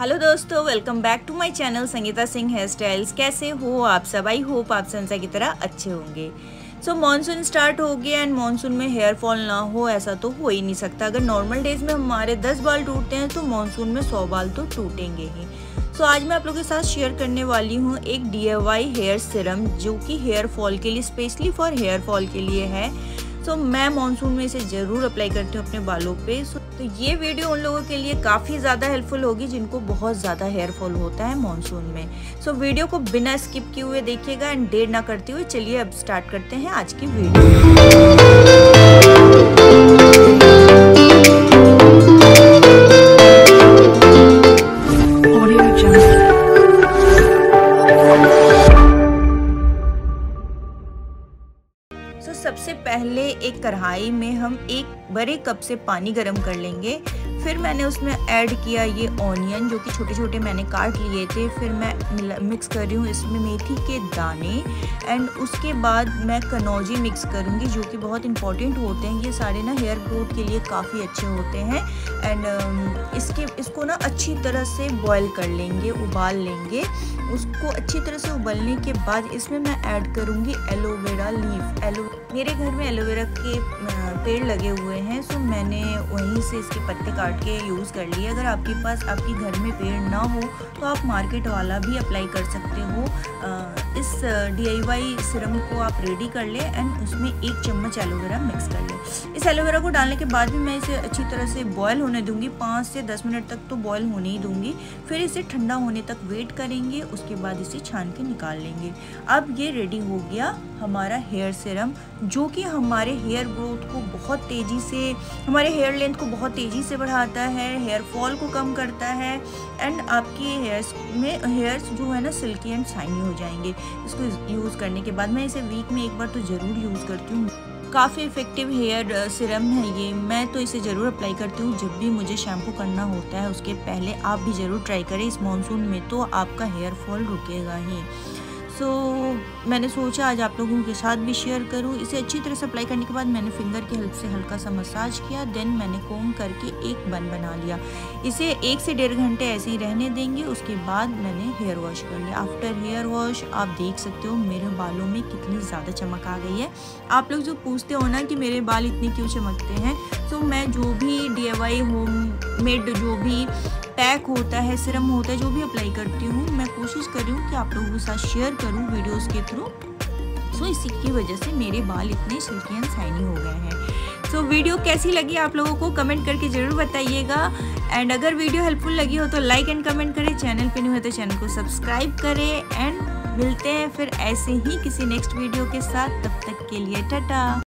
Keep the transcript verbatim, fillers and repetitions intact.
Hello दोस्तों, welcome back to my channel Sangeeta Singh hair styles. कैसे हो आप सब? आई होप आप संसा की तरह अच्छे होंगे। सो so, मानसून स्टार्ट हो गया एंड मानसून में हेयर फॉल ना हो ऐसा तो हो ही नहीं सकता। अगर नॉर्मल डेज में हमारे दस बाल टूटते हैं तो मानसून में सौ बाल तो टूटेंगे ही। सो so, आज मैं आप लोगों के साथ शेयर करने वाली हूँ एक D I Y hair serum जो कि हेयर फॉल के लिए, स्पेशली फॉर हेयर फॉल के लिए है। सो so, मैं मानसून में इसे ज़रूर अप्लाई करती हूँ अपने बालों पे। so, तो ये वीडियो उन लोगों के लिए काफ़ी ज़्यादा हेल्पफुल होगी जिनको बहुत ज़्यादा हेयर फॉल होता है मानसून में। सो so, वीडियो को बिना स्किप किए हुए देखिएगा एंड देर ना करते हुए चलिए अब स्टार्ट करते हैं आज की वीडियो। तो सबसे पहले एक कढ़ाई में हम एक बड़े कप से पानी गरम कर लेंगे। फिर मैंने उसमें ऐड किया ये ऑनियन जो कि छोटे छोटे मैंने काट लिए थे। फिर मैं मिक्स कर रही हूँ इसमें मेथी के दाने एंड उसके बाद मैं कनौजी मिक्स करूँगी जो कि बहुत इंपॉर्टेंट होते हैं। ये सारे ना हेयर ग्रोथ के लिए काफ़ी अच्छे होते हैं एंड इसके इसको ना अच्छी तरह से बॉयल कर लेंगे, उबाल लेंगे। उसको अच्छी तरह से उबलने के बाद इसमें मैं ऐड करूँगी एलोवेरा लीफ। एलो मेरे घर में एलोवेरा के पेड़ लगे हुए हैं, सो मैंने वहीं से इसके पत्ते काट के यूज़ कर लिए। अगर आपके पास आपके घर में पेड़ ना हो तो आप मार्केट वाला भी अप्लाई कर सकते हो। इस डी आई वाई सीरम को आप रेडी कर ले एंड उसमें एक चम्मच एलोवेरा मिक्स कर ले। इस एलोवेरा को डालने के बाद भी मैं इसे अच्छी तरह से बॉयल होने दूंगी, पाँच से दस मिनट तक तो बॉयल होने ही दूंगी। फिर इसे ठंडा होने तक वेट करेंगे, उसके बाद इसे छान के निकाल लेंगे। अब ये रेडी हो गया हमारा हेयर सीरम जो कि हमारे हेयर ग्रोथ को बहुत तेज़ी से, हमारे हेयर लेंथ को बहुत तेज़ी से बढ़ाता है, हेयर फॉल को कम करता है एंड आपके हेयर्स में हेयर्स जो है ना सिल्की एंड शाइनी हो जाएंगे। इसको यूज़ करने के बाद मैं इसे वीक में एक बार तो ज़रूर यूज़ करती हूँ। काफ़ी इफ़ेक्टिव हेयर सीरम है ये। मैं तो इसे ज़रूर अप्लाई करती हूँ जब भी मुझे शैम्पू करना होता है उसके पहले। आप भी ज़रूर ट्राई करें इस मानसून में, तो आपका हेयर फॉल रुकेगा ही। सो so, मैंने सोचा आज आप लोगों के साथ भी शेयर करूं। इसे अच्छी तरह से अप्लाई करने के बाद मैंने फिंगर की हेल्प से हल्का सा मसाज किया, देन मैंने कोम करके एक बन बना लिया। इसे एक से डेढ़ घंटे ऐसे ही रहने देंगे। उसके बाद मैंने हेयर वॉश कर लिया। आफ्टर हेयर वॉश आप देख सकते हो मेरे बालों में कितनी ज़्यादा चमक आ गई है। आप लोग जो पूछते हो ना कि मेरे बाल इतने क्यों चमकते हैं, तो मैं जो भी D I Y home made जो भी पैक होता है, सीरम होता है, जो भी अप्लाई करती हूँ, मैं कोशिश कर रही हूँ कि आप लोगों के साथ शेयर करूँ वीडियोस के थ्रू। सो इसी की वजह से मेरे बाल इतने सिल्की एंड शाइनी हो गए हैं। सो वीडियो कैसी लगी आप लोगों को कमेंट करके ज़रूर बताइएगा एंड अगर वीडियो हेल्पफुल लगी हो तो लाइक एंड कमेंट करें। चैनल पे नहीं हो तो चैनल को सब्सक्राइब करें एंड मिलते हैं फिर ऐसे ही किसी नेक्स्ट वीडियो के साथ। तब तक के लिए टाटा।